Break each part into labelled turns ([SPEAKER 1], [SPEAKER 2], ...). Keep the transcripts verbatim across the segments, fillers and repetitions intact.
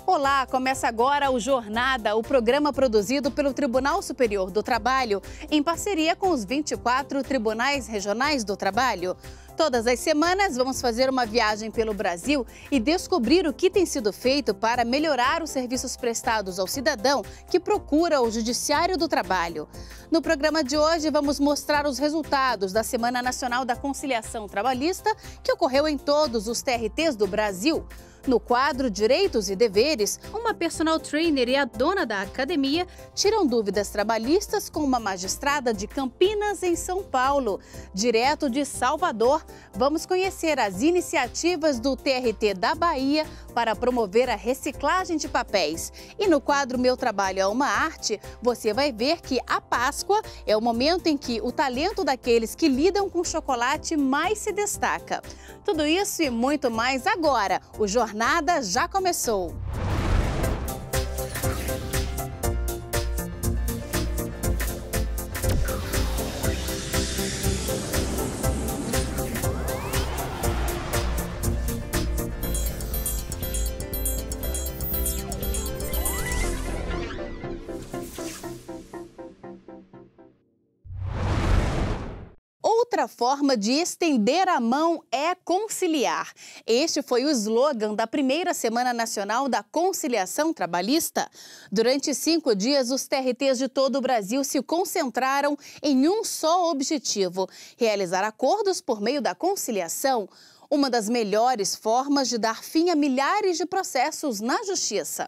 [SPEAKER 1] Olá, começa agora o Jornada, o programa produzido pelo Tribunal Superior do Trabalho, em parceria com os vinte e quatro Tribunais Regionais do Trabalho. Todas as semanas vamos fazer uma viagem pelo Brasil e descobrir o que tem sido feito para melhorar os serviços prestados ao cidadão que procura o Judiciário do Trabalho. No programa de hoje vamos mostrar os resultados da Semana Nacional da Conciliação Trabalhista, que ocorreu em todos os T R Ts do Brasil. No quadro Direitos e Deveres, uma personal trainer e a dona da academia tiram dúvidas trabalhistas com uma magistrada de Campinas, em São Paulo. Direto de Salvador, vamos conhecer as iniciativas do T R T da Bahia para promover a reciclagem de papéis. E no quadro Meu Trabalho é uma Arte, você vai ver que a Páscoa é o momento em que o talento daqueles que lidam com chocolate mais se destaca. Tudo isso e muito mais agora. O Jornada já começou. Outra forma de estender a mão é conciliar. Este foi o slogan da primeira Semana Nacional da Conciliação Trabalhista. Durante cinco dias, os T R Ts de todo o Brasil se concentraram em um só objetivo: realizar acordos por meio da conciliação, uma das melhores formas de dar fim a milhares de processos na Justiça.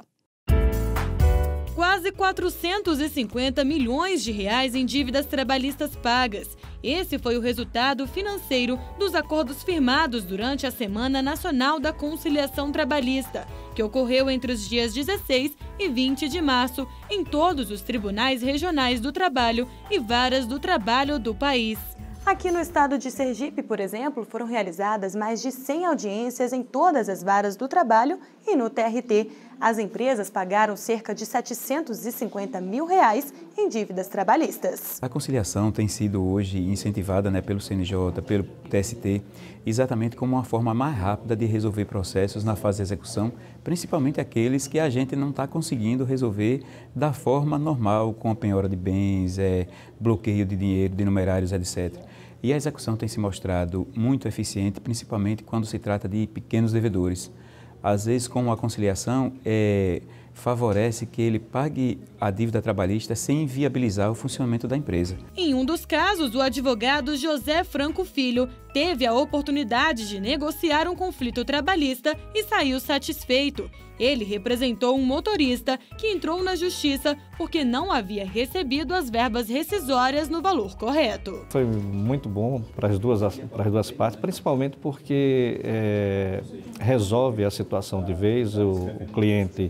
[SPEAKER 2] Quase quatrocentos e cinquenta milhões de reais em dívidas trabalhistas pagas. Esse foi o resultado financeiro dos acordos firmados durante a Semana Nacional da Conciliação Trabalhista, que ocorreu entre os dias dezesseis e vinte de março em todos os tribunais regionais do trabalho e varas do trabalho do país.
[SPEAKER 3] Aqui no estado de Sergipe, por exemplo, foram realizadas mais de cem audiências em todas as varas do trabalho e no T R T. As empresas pagaram cerca de setecentos e cinquenta mil reais em dívidas trabalhistas.
[SPEAKER 4] A conciliação tem sido hoje incentivada, né, pelo C N J, pelo T S T, exatamente como uma forma mais rápida de resolver processos na fase de execução, principalmente aqueles que a gente não está conseguindo resolver da forma normal, com a penhora de bens, é, bloqueio de dinheiro, de numerários, etcétera. E a execução tem se mostrado muito eficiente, principalmente quando se trata de pequenos devedores. Às vezes, com a conciliação, é, favorece que ele pague a dívida trabalhista sem inviabilizar o funcionamento da empresa.
[SPEAKER 2] Em um dos casos, o advogado José Franco Filho teve a oportunidade de negociar um conflito trabalhista e saiu satisfeito. Ele representou um motorista que entrou na justiça porque não havia recebido as verbas rescisórias no valor correto.
[SPEAKER 5] Foi muito bom para as duas, para as duas partes, principalmente porque é, resolve a situação de vez, o, o cliente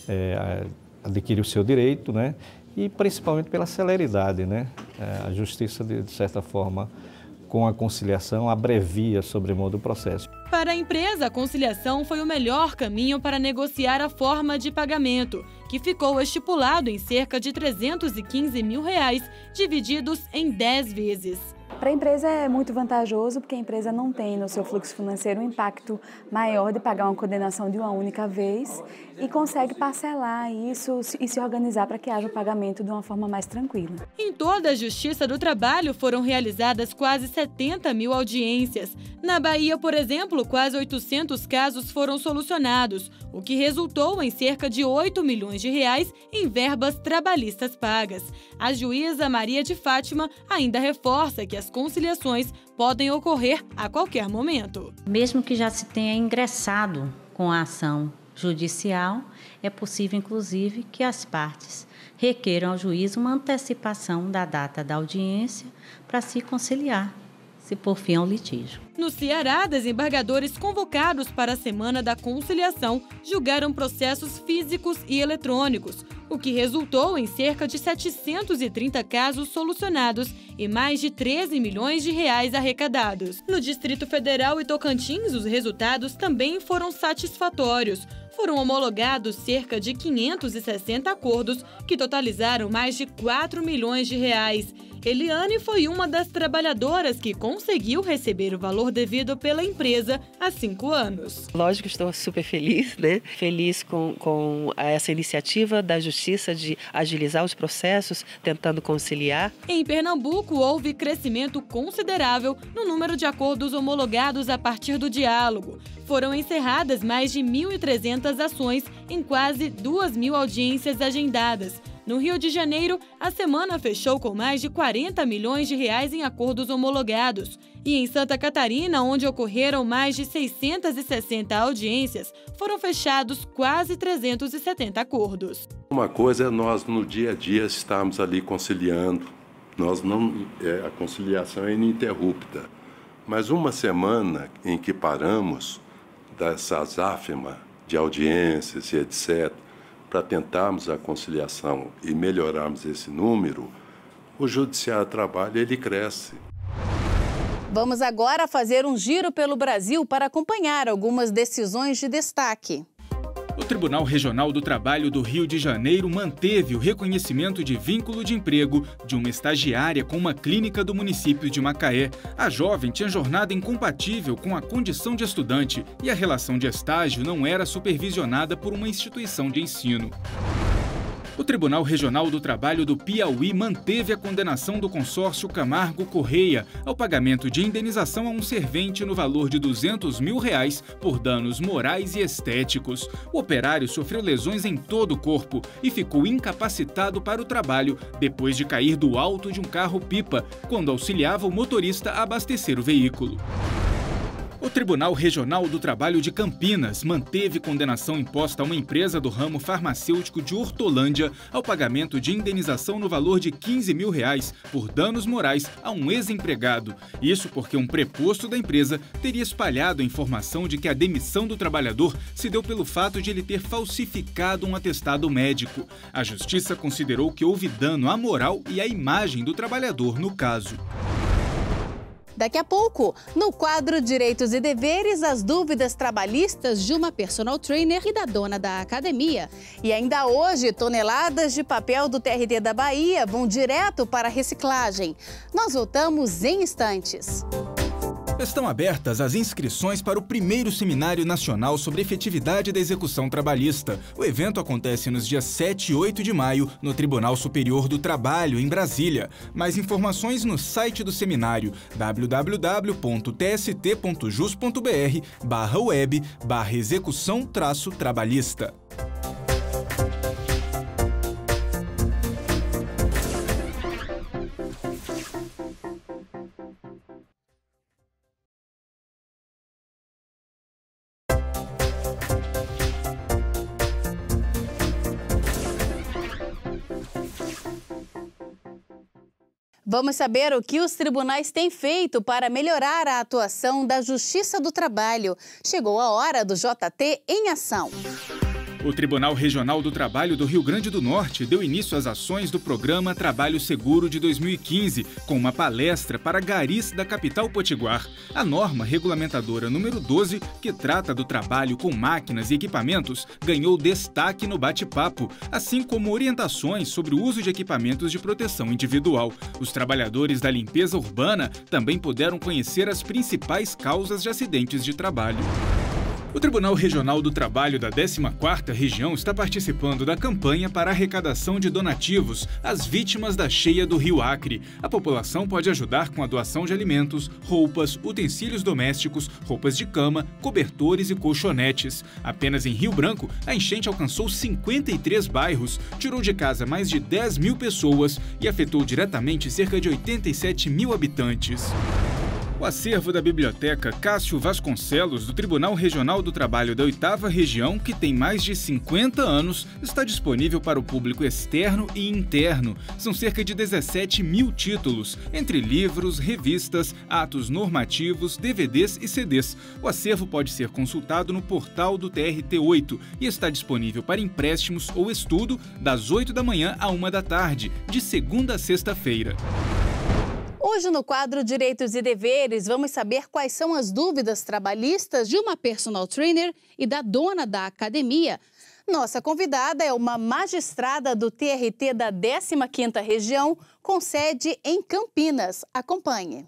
[SPEAKER 5] é, adquire o seu direito, né? E principalmente pela celeridade, né? É, a justiça, de, de certa forma, com a conciliação, abrevia sobremodo o processo.
[SPEAKER 2] Para a empresa, a conciliação foi o melhor caminho para negociar a forma de pagamento, que ficou estipulado em cerca de trezentos e quinze mil reais, divididos em dez vezes.
[SPEAKER 3] Para a empresa é muito vantajoso porque a empresa não tem no seu fluxo financeiro um impacto maior de pagar uma condenação de uma única vez e consegue parcelar isso e se organizar para que haja o pagamento de uma forma mais tranquila.
[SPEAKER 2] Em toda a Justiça do Trabalho foram realizadas quase setenta mil audiências. Na Bahia, por exemplo, quase oitocentos casos foram solucionados, o que resultou em cerca de oito milhões de reais em verbas trabalhistas pagas. A juíza Maria de Fátima ainda reforça que as conciliações podem ocorrer a qualquer momento.
[SPEAKER 6] Mesmo que já se tenha ingressado com a ação judicial, é possível, inclusive, que as partes requeram ao juiz uma antecipação da data da audiência para se conciliar, se por fim ao litígio.
[SPEAKER 2] No Ceará, desembargadores convocados para a Semana da Conciliação julgaram processos físicos e eletrônicos, o que resultou em cerca de setecentos e trinta casos solucionados e mais de treze milhões de reais arrecadados. No Distrito Federal e Tocantins, os resultados também foram satisfatórios. Foram homologados cerca de quinhentos e sessenta acordos, que totalizaram mais de quatro milhões de reais. Eliane foi uma das trabalhadoras que conseguiu receber o valor devido pela empresa há cinco anos.
[SPEAKER 7] Lógico, estou super feliz, né? Feliz com, com essa iniciativa da Justiça de agilizar os processos, tentando conciliar.
[SPEAKER 2] Em Pernambuco, houve crescimento considerável no número de acordos homologados a partir do diálogo. Foram encerradas mais de mil e trezentas ações em quase duas mil audiências agendadas. No Rio de Janeiro, a semana fechou com mais de quarenta milhões de reais em acordos homologados. E em Santa Catarina, onde ocorreram mais de seiscentas e sessenta audiências, foram fechados quase trezentos e setenta acordos.
[SPEAKER 8] Uma coisa é nós, no dia a dia, estarmos ali conciliando. Nós não, é, a conciliação é ininterrupta. Mas uma semana em que paramos dessa azáfama de audiências e etcétera, para tentarmos a conciliação e melhorarmos esse número, o Judiciário do Trabalho ele cresce.
[SPEAKER 1] Vamos agora fazer um giro pelo Brasil para acompanhar algumas decisões de destaque.
[SPEAKER 9] O Tribunal Regional do Trabalho do Rio de Janeiro manteve o reconhecimento de vínculo de emprego de uma estagiária com uma clínica do município de Macaé. A jovem tinha jornada incompatível com a condição de estudante e a relação de estágio não era supervisionada por uma instituição de ensino. O Tribunal Regional do Trabalho do Piauí manteve a condenação do consórcio Camargo Correia ao pagamento de indenização a um servente no valor de duzentos mil reais por danos morais e estéticos. O operário sofreu lesões em todo o corpo e ficou incapacitado para o trabalho depois de cair do alto de um carro-pipa, quando auxiliava o motorista a abastecer o veículo. O Tribunal Regional do Trabalho de Campinas manteve condenação imposta a uma empresa do ramo farmacêutico de Hortolândia ao pagamento de indenização no valor de quinze mil reais por danos morais a um ex-empregado. Isso porque um preposto da empresa teria espalhado a informação de que a demissão do trabalhador se deu pelo fato de ele ter falsificado um atestado médico. A Justiça considerou que houve dano à moral e à imagem do trabalhador no caso.
[SPEAKER 1] Daqui a pouco, no quadro Direitos e Deveres, as dúvidas trabalhistas de uma personal trainer e da dona da academia. E ainda hoje, toneladas de papel do T R T da Bahia vão direto para a reciclagem. Nós voltamos em instantes.
[SPEAKER 9] Estão abertas as inscrições para o primeiro Seminário Nacional sobre Efetividade da Execução Trabalhista. O evento acontece nos dias sete e oito de maio, no Tribunal Superior do Trabalho, em Brasília. Mais informações no site do seminário w w w ponto t s t ponto jus ponto b r barra web barra execução traço trabalhista.
[SPEAKER 1] Vamos saber o que os tribunais têm feito para melhorar a atuação da Justiça do Trabalho. Chegou a hora do J T em ação.
[SPEAKER 9] O Tribunal Regional do Trabalho do Rio Grande do Norte deu início às ações do programa Trabalho Seguro de dois mil e quinze, com uma palestra para garis da capital potiguar. A norma regulamentadora número doze, que trata do trabalho com máquinas e equipamentos, ganhou destaque no bate-papo, assim como orientações sobre o uso de equipamentos de proteção individual. Os trabalhadores da limpeza urbana também puderam conhecer as principais causas de acidentes de trabalho. O Tribunal Regional do Trabalho da décima quarta Região está participando da campanha para arrecadação de donativos às vítimas da cheia do Rio Acre. A população pode ajudar com a doação de alimentos, roupas, utensílios domésticos, roupas de cama, cobertores e colchonetes. Apenas em Rio Branco, a enchente alcançou cinquenta e três bairros, tirou de casa mais de dez mil pessoas e afetou diretamente cerca de oitenta e sete mil habitantes. O acervo da Biblioteca Cássio Vasconcelos, do Tribunal Regional do Trabalho da oitava Região, que tem mais de cinquenta anos, está disponível para o público externo e interno. São cerca de dezessete mil títulos, entre livros, revistas, atos normativos, D V Ds e C Ds. O acervo pode ser consultado no portal do T R T oito e está disponível para empréstimos ou estudo das oito da manhã à uma da tarde, de segunda a sexta-feira.
[SPEAKER 1] Hoje, no quadro Direitos e Deveres, vamos saber quais são as dúvidas trabalhistas de uma personal trainer e da dona da academia. Nossa convidada é uma magistrada do T R T da décima quinta Região, com sede em Campinas. Acompanhe.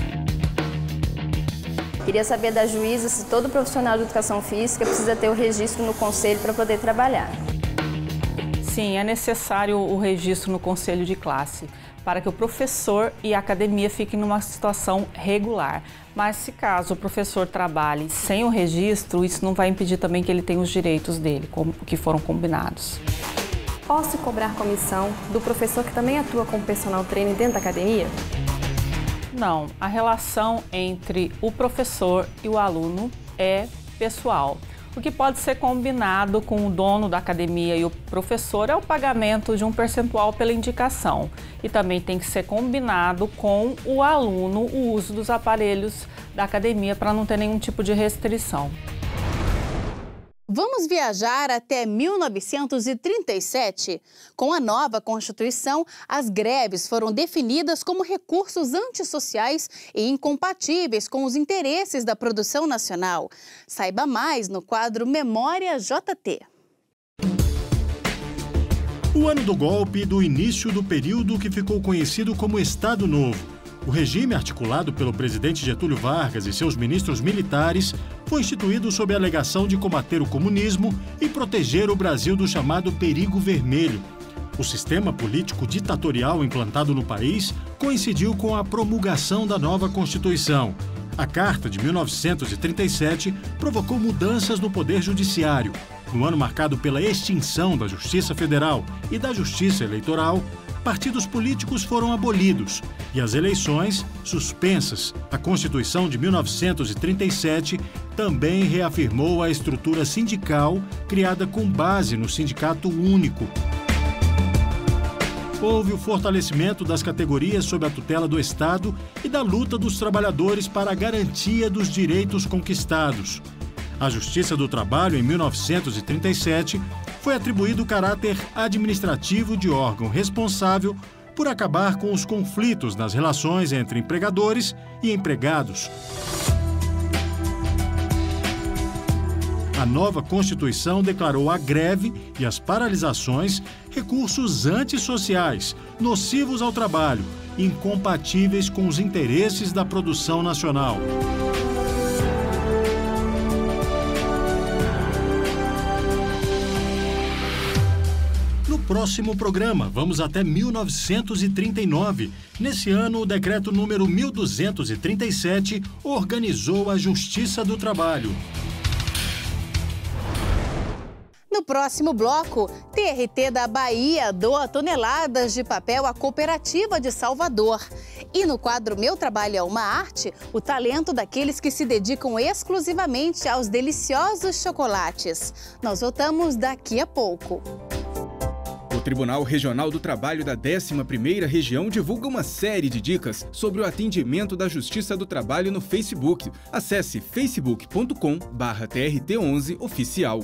[SPEAKER 10] Queria saber da juíza se todo profissional de educação física precisa ter o registro no conselho para poder trabalhar.
[SPEAKER 11] Sim, é necessário o registro no conselho de classe, para que o professor e a academia fiquem numa situação regular. Mas se caso o professor trabalhe sem o registro, isso não vai impedir também que ele tenha os direitos dele, como que foram combinados.
[SPEAKER 10] Posso cobrar comissão do professor que também atua como personal trainer dentro da academia?
[SPEAKER 11] Não, a relação entre o professor e o aluno é pessoal. O que pode ser combinado com o dono da academia e o professor é o pagamento de um percentual pela indicação. E também tem que ser combinado com o aluno o uso dos aparelhos da academia para não ter nenhum tipo de restrição.
[SPEAKER 1] Vamos viajar até mil novecentos e trinta e sete. Com a nova Constituição, as greves foram definidas como recursos antissociais e incompatíveis com os interesses da produção nacional. Saiba mais no quadro Memória J T.
[SPEAKER 12] O ano do golpe e do início do período que ficou conhecido como Estado Novo. O regime, articulado pelo presidente Getúlio Vargas e seus ministros militares, foi instituído sob a alegação de combater o comunismo e proteger o Brasil do chamado perigo vermelho. O sistema político ditatorial implantado no país coincidiu com a promulgação da nova Constituição. A Carta de mil novecentos e trinta e sete provocou mudanças no Poder Judiciário. No ano marcado pela extinção da Justiça Federal e da Justiça Eleitoral, partidos políticos foram abolidos e as eleições suspensas. A Constituição de mil novecentos e trinta e sete também reafirmou a estrutura sindical criada com base no Sindicato Único. Houve o fortalecimento das categorias sob a tutela do Estado e da luta dos trabalhadores para a garantia dos direitos conquistados. À Justiça do Trabalho, em mil novecentos e trinta e sete, foi atribuído o caráter administrativo de órgão responsável por acabar com os conflitos nas relações entre empregadores e empregados. A nova Constituição declarou a greve e as paralisações recursos antissociais, nocivos ao trabalho, incompatíveis com os interesses da produção nacional. No próximo programa, vamos até mil novecentos e trinta e nove. Nesse ano, o decreto número mil duzentos e trinta e sete organizou a Justiça do Trabalho.
[SPEAKER 1] No próximo bloco, T R T da Bahia doa toneladas de papel à Cooperativa de Salvador. E no quadro Meu Trabalho é uma Arte, o talento daqueles que se dedicam exclusivamente aos deliciosos chocolates. Nós voltamos daqui a pouco.
[SPEAKER 9] O Tribunal Regional do Trabalho da décima primeira Região divulga uma série de dicas sobre o atendimento da Justiça do Trabalho no Facebook. Acesse facebook ponto com barra T R T onze oficial.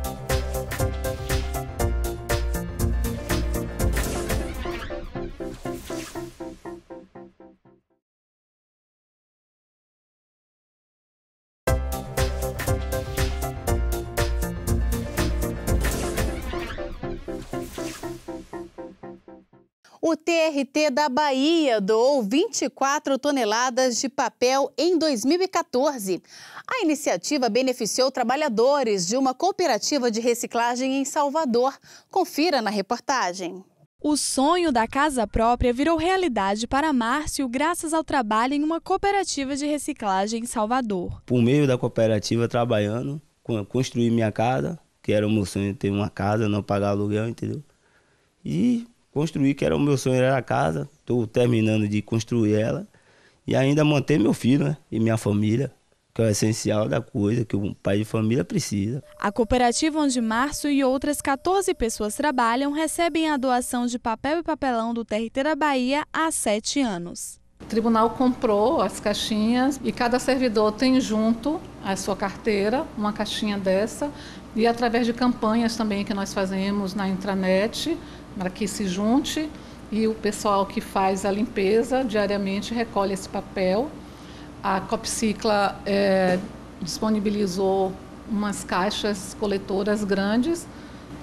[SPEAKER 1] O T R T da Bahia doou vinte e quatro toneladas de papel em dois mil e quatorze. A iniciativa beneficiou trabalhadores de uma cooperativa de reciclagem em Salvador. Confira na reportagem.
[SPEAKER 13] O sonho da casa própria virou realidade para Márcio graças ao trabalho em uma cooperativa de reciclagem em Salvador.
[SPEAKER 14] Por meio da cooperativa, trabalhando, construí minha casa, que era o meu sonho, ter uma casa, não pagar aluguel, entendeu? E construir, que era o meu sonho, era a casa. Estou terminando de construir ela e ainda manter meu filho, né? E minha família, que é o essencial da coisa que um pai de família precisa.
[SPEAKER 13] A cooperativa onde Márcio e outras quatorze pessoas trabalham recebem a doação de papel e papelão do T R T da Bahia há sete anos.
[SPEAKER 15] O tribunal comprou as caixinhas e cada servidor tem junto a sua carteira, uma caixinha dessa, e através de campanhas também que nós fazemos na intranet, para que se junte, e o pessoal que faz a limpeza diariamente recolhe esse papel. A Copcicla é, disponibilizou umas caixas coletoras grandes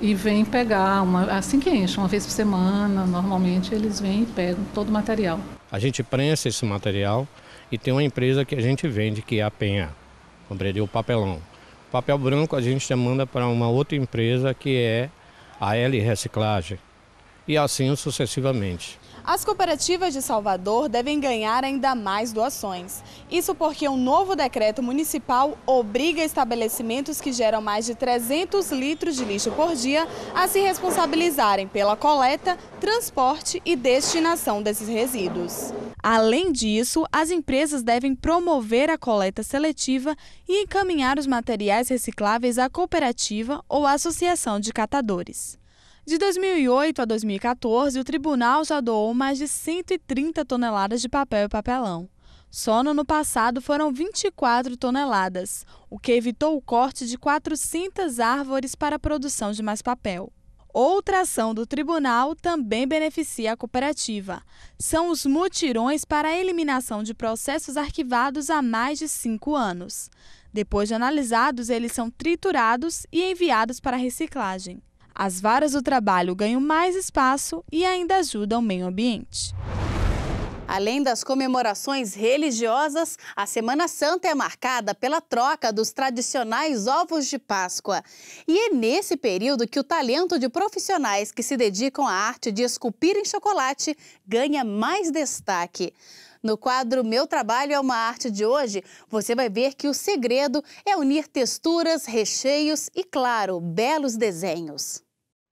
[SPEAKER 15] e vêm pegar, uma, assim que enche, uma vez por semana, normalmente eles vêm e pegam todo o material.
[SPEAKER 16] A gente prensa esse material e tem uma empresa que a gente vende, que é a Penha, compreendeu? O papelão. O papel branco a gente manda para uma outra empresa que é a L Reciclagem e assim sucessivamente.
[SPEAKER 13] As cooperativas de Salvador devem ganhar ainda mais doações. Isso porque um novo decreto municipal obriga estabelecimentos que geram mais de trezentos litros de lixo por dia a se responsabilizarem pela coleta, transporte e destinação desses resíduos. Além disso, as empresas devem promover a coleta seletiva e encaminhar os materiais recicláveis à cooperativa ou associação de catadores. De dois mil e oito a dois mil e quatorze, o tribunal já doou mais de cento e trinta toneladas de papel e papelão. Só no ano passado foram vinte e quatro toneladas, o que evitou o corte de quatrocentas árvores para a produção de mais papel. Outra ação do tribunal também beneficia a cooperativa. São os mutirões para a eliminação de processos arquivados há mais de cinco anos. Depois de analisados, eles são triturados e enviados para reciclagem. As varas do trabalho ganham mais espaço e ainda ajudam o meio ambiente.
[SPEAKER 1] Além das comemorações religiosas, a Semana Santa é marcada pela troca dos tradicionais ovos de Páscoa. E é nesse período que o talento de profissionais que se dedicam à arte de esculpir em chocolate ganha mais destaque. No quadro Meu Trabalho é uma Arte de hoje, você vai ver que o segredo é unir texturas, recheios e, claro, belos desenhos.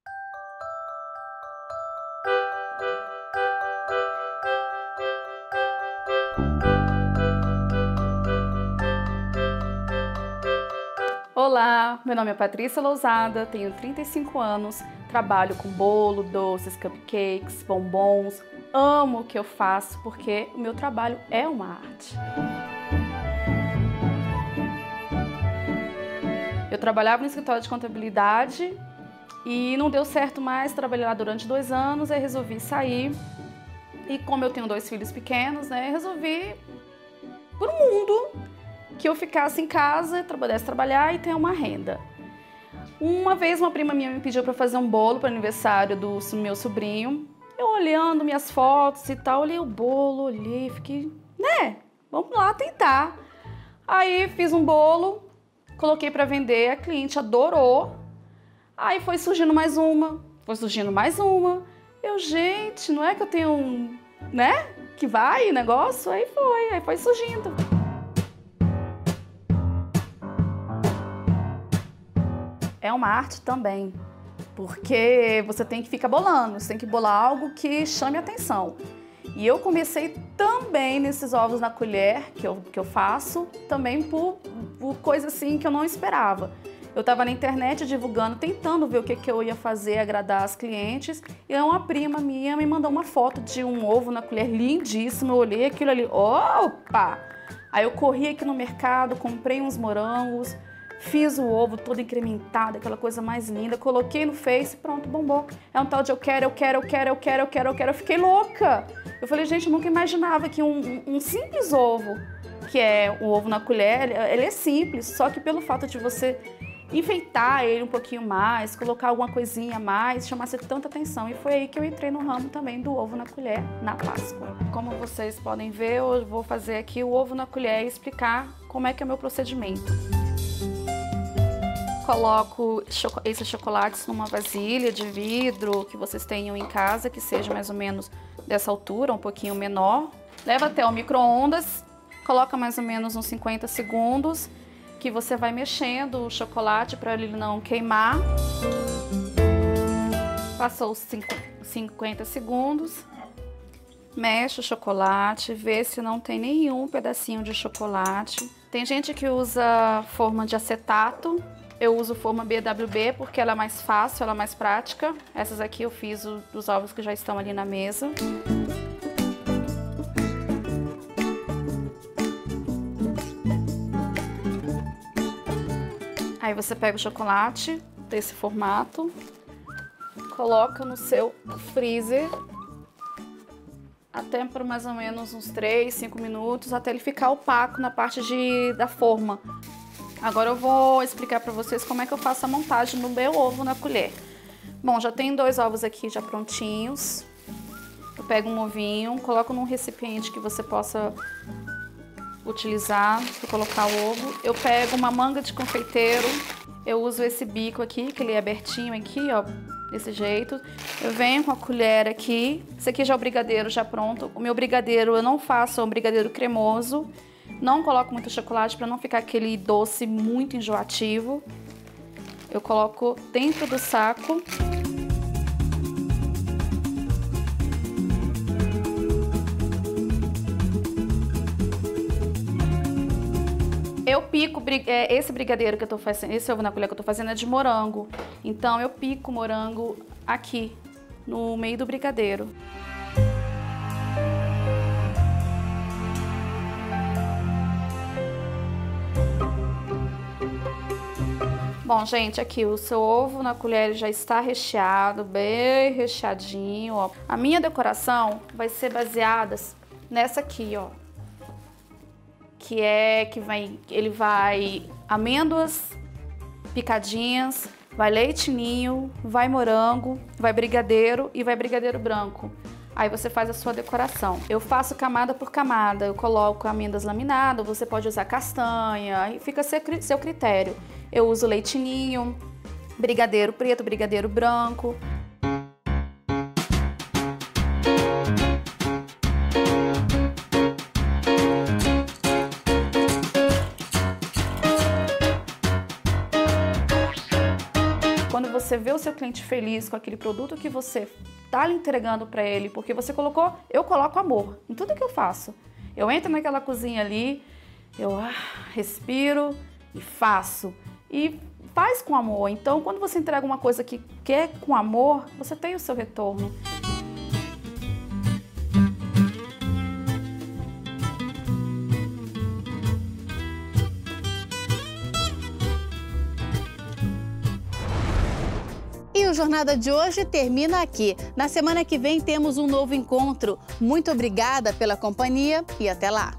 [SPEAKER 17] Olá, meu nome é Patrícia Lousada, tenho trinta e cinco anos, trabalho com bolo, doces, cupcakes, bombons. Amo o que eu faço porque o meu trabalho é uma arte. Eu trabalhava no escritório de contabilidade e não deu certo mais, trabalhei lá durante dois anos, aí resolvi sair. E como eu tenho dois filhos pequenos, né, resolvi por um mundo que eu ficasse em casa, pudesse trabalhar e ter uma renda. Uma vez uma prima minha me pediu para fazer um bolo para o aniversário do meu sobrinho. Eu olhando minhas fotos e tal, olhei o bolo, olhei, fiquei, né, vamos lá tentar. Aí fiz um bolo, coloquei para vender, a cliente adorou. Aí foi surgindo mais uma, foi surgindo mais uma. Eu, gente, não é que eu tenho um, né, que vai o negócio? Aí foi, aí foi surgindo. É uma arte também, porque você tem que ficar bolando, você tem que bolar algo que chame a atenção. E eu comecei também nesses ovos na colher que eu, que eu faço, também por, por coisa assim que eu não esperava. Eu estava na internet divulgando, tentando ver o que, que eu ia fazer, agradar as clientes, e uma prima minha me mandou uma foto de um ovo na colher lindíssimo, eu olhei aquilo ali, opa! Aí eu corri aqui no mercado, comprei uns morangos, fiz o ovo todo incrementado, aquela coisa mais linda, coloquei no Face, pronto, bombou. É um tal de eu quero, eu quero, eu quero, eu quero, eu quero, eu quero. Eu fiquei louca. Eu falei, gente, eu nunca imaginava que um, um simples ovo, que é o ovo na colher, ele é simples, só que pelo fato de você enfeitar ele um pouquinho mais, colocar alguma coisinha a mais, chamasse tanta atenção. E foi aí que eu entrei no ramo também do ovo na colher na Páscoa. Como vocês podem ver, eu vou fazer aqui o ovo na colher e explicar como é que é o meu procedimento. Coloco esses chocolates numa vasilha de vidro que vocês tenham em casa, que seja mais ou menos dessa altura, um pouquinho menor. Leva até o micro-ondas, coloca mais ou menos uns cinquenta segundos, que você vai mexendo o chocolate para ele não queimar. Passou os cinquenta segundos, mexe o chocolate, vê se não tem nenhum pedacinho de chocolate. Tem gente que usa forma de acetato. Eu uso forma B W B porque ela é mais fácil, ela é mais prática. Essas aqui eu fiz o, dos ovos que já estão ali na mesa. Aí você pega o chocolate desse formato, coloca no seu freezer até por mais ou menos uns três, cinco minutos, até ele ficar opaco na parte de, da forma. Agora eu vou explicar para vocês como é que eu faço a montagem no meu ovo na colher. Bom, já tem dois ovos aqui já prontinhos. Eu pego um ovinho, coloco num recipiente que você possa utilizar para colocar o ovo. Eu pego uma manga de confeiteiro, eu uso esse bico aqui, que ele é abertinho aqui, ó, desse jeito. Eu venho com a colher aqui, esse aqui já é o brigadeiro já pronto. O meu brigadeiro eu não faço, é um brigadeiro cremoso. Não coloco muito chocolate para não ficar aquele doce muito enjoativo. Eu coloco dentro do saco. Eu pico, esse brigadeiro que eu tô fazendo, esse ovo na colher que eu tô fazendo é de morango. Então eu pico o morango aqui, no meio do brigadeiro. Bom, gente, aqui o seu ovo na colher já está recheado, bem recheadinho, ó. A minha decoração vai ser baseada nessa aqui, ó. Que é que vai, ele vai amêndoas picadinhas, vai leite ninho, vai morango, vai brigadeiro e vai brigadeiro branco. Aí você faz a sua decoração. Eu faço camada por camada, eu coloco amêndoas laminadas, você pode usar castanha, aí fica a seu critério. Eu uso leite ninho, brigadeiro preto, brigadeiro branco. Quando você vê o seu cliente feliz com aquele produto que você está lhe entregando para ele, porque você colocou, eu coloco amor em tudo que eu faço. Eu entro naquela cozinha ali, eu ah, respiro e faço. E faz com amor. Então, quando você entrega uma coisa que quer com amor, você tem o seu retorno.
[SPEAKER 1] E o Jornada de hoje termina aqui. Na semana que vem temos um novo encontro. Muito obrigada pela companhia e até lá!